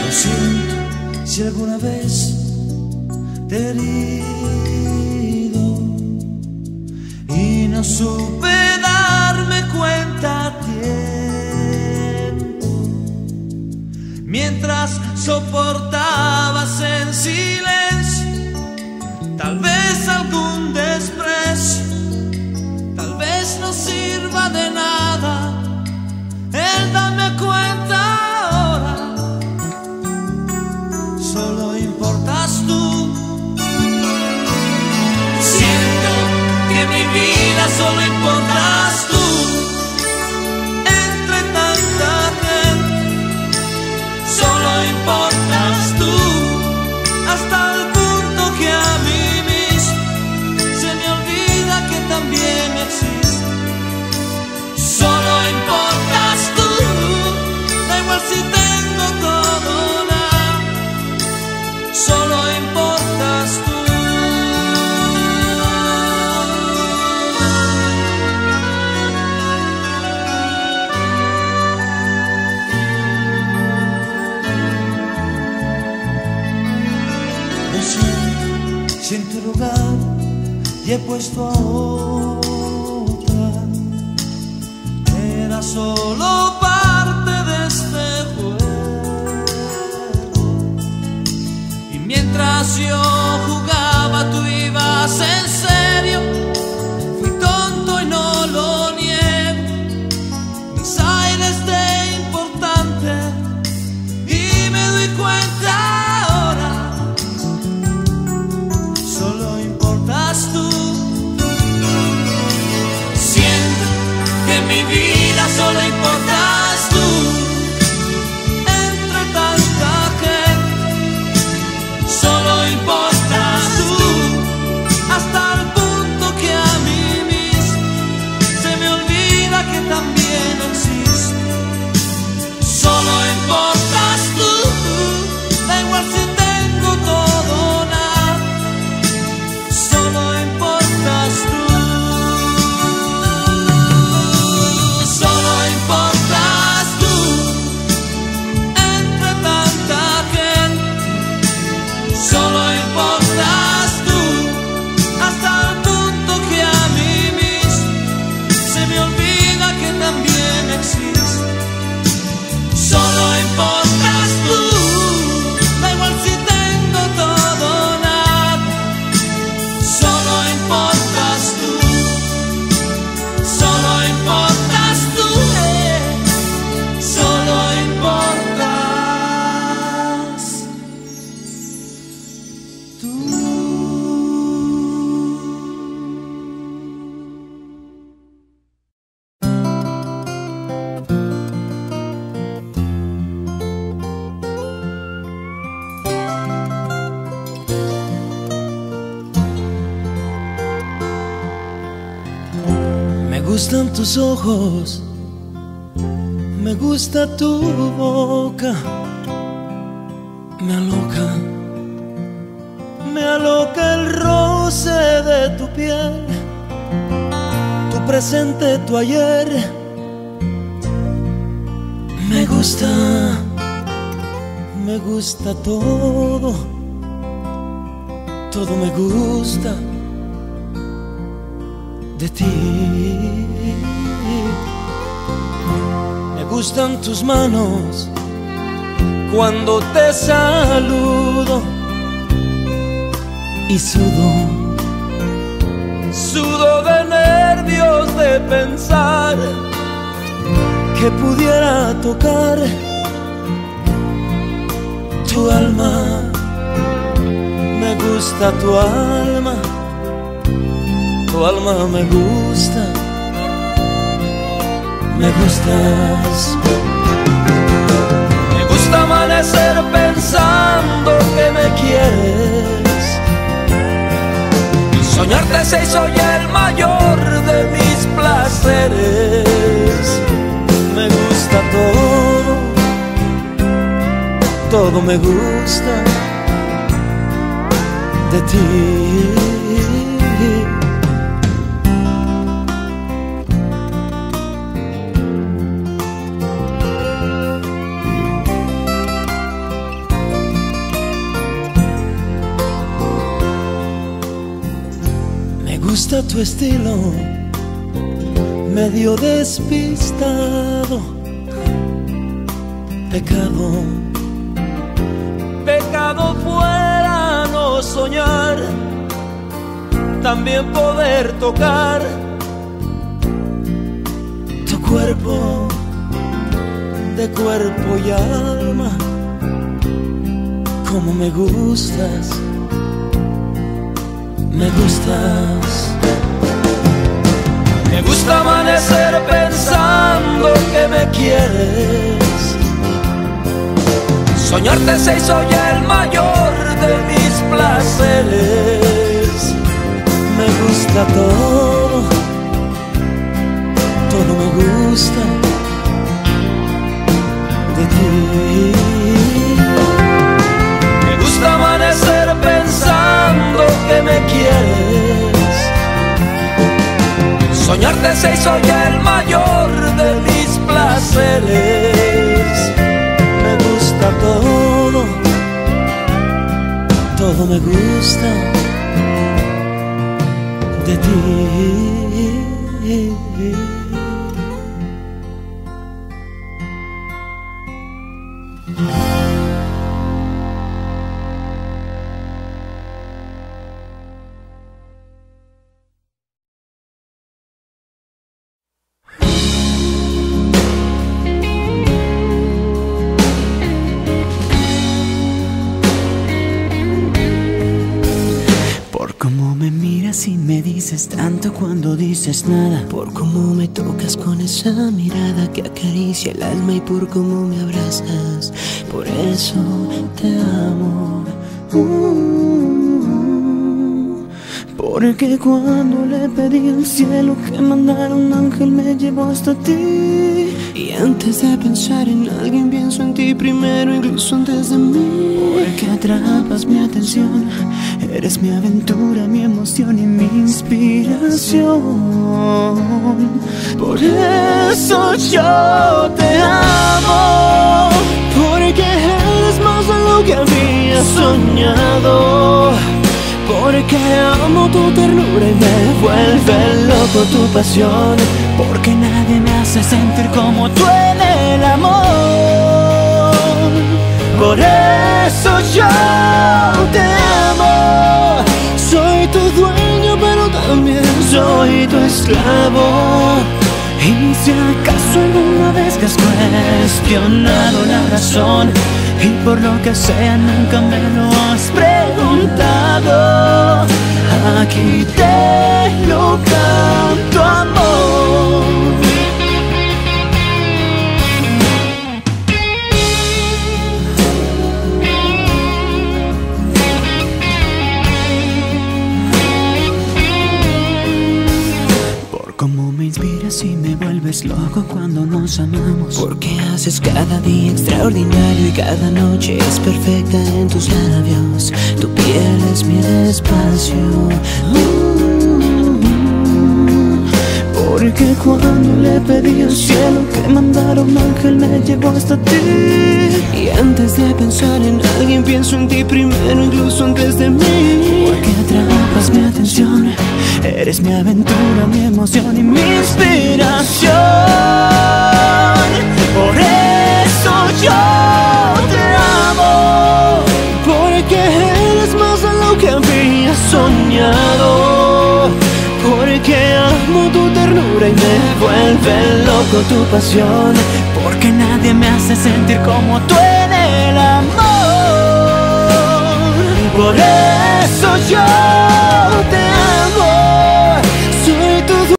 Lo siento si alguna vez te he herido y no supe darme cuenta a tiempo, mientras soportabas en silencio tal vez algún desprecio. Tal vez no sirva de nada el darme cuenta ahora. Solo importas tú. Siento que en mi vida solo importas tú. Entre tanta gente solo importas tú. Hasta el punto que a mí mismo se me olvida que también existe. Solo importas tú. Da igual si tengo todo o nada. Solo importas tú. Lo siento si en tu lugar ya he puesto a otra. Era solo parte de este juego, y mientras yo jugaba tú ibas en serio. Fui tonto y no lo niego, mis aires de importante, y me doy cuenta ahora. Solo importas tú. Siento que en mi vida solo importas tú. Entre tanta gente solo importas tú. Hasta el punto que a mí mismo se me olvida que también existe. Solo importas tú. Da igual si tengo todo o nada. Solo importas tú. Solo importas tú. Entre tanta gente solo importas tú. Hasta el punto que a mí mismo se me olvida que también existe. Solo importas tú. Da igual si tengo todo o nada. Solo importas tú. Solo importas tú. Solo importas tú. Me gustan tus ojos, me gusta tu boca, me aloca el roce de tu piel, tu presente, tu ayer. Me gusta todo, todo me gusta de ti. Me gustan tus manos cuando te saludo y sudo de nervios de pensar que pudiera tocar tu alma. Me gusta tu alma. Tu alma me gusta, me gustas. Me gusta amanecer pensando que me quieres y soñarte se hizo ya el mayor de mis placeres. Me gusta todo, todo me gusta de ti. gusta tu estilo, medio despistado. Pecado, pecado fuera no soñar, también poder tocar tu cuerpo, de cuerpo y alma. Como me gustas, me gustas. Me gusta amanecer pensando que me quieres. Soñarte se hizo ya el mayor de mis placeres. Me gusta todo, todo me gusta de ti. Me gusta amanecer pensando que me quieres. Soñarte se hizo ya el mayor de mis placeres. Me gusta todo, todo me gusta de ti. Si me dices tanto cuando dices nada, por cómo me tocas con esa mirada que acaricia el alma y por cómo me abrazas, por eso te amo. Porque cuando le pedí al cielo que mandara un ángel me llevó hasta ti. Y antes de pensar en alguien pienso en ti primero, incluso antes de mí. Porque atrapas mi atención, eres mi aventura, mi emoción y mi inspiración. Por eso yo te amo, porque eres más de lo que había soñado. Porque amo tu ternura y me vuelve loco tu pasión. Porque nadie me hace sentir como tú en el amor. Por eso yo te amo. Soy tu dueño pero también soy tu esclavo. Y si acaso alguna vez que has cuestionado la razón y por lo que sea nunca me lo has preguntado, aquí te lo canto, amor. Por cómo me inspiras y me vuelves loco cuando nos amamos. Porque haces cada día extraordinario y cada noche es perfecta en tus labios. Tu piel es mi espacio. Porque cuando le pedí al cielo que mandara un ángel me llevó hasta ti. Y antes de pensar en alguien pienso en ti primero, incluso antes de mí. Porque atrapas mi atención, eres mi aventura, mi emoción y mi inspiración. Por eso yo te amo, porque eres más de lo que había soñado. Porque amo tu ternura y me vuelve loco tu pasión. Porque nadie me hace sentir como tú en el amor. Por eso yo